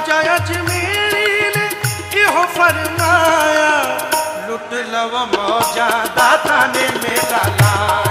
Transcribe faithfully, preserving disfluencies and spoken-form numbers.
ख्वाजा अजमेरी ने इहो फरमाया, लुट लव मौजा दाता ने मेरा लाया।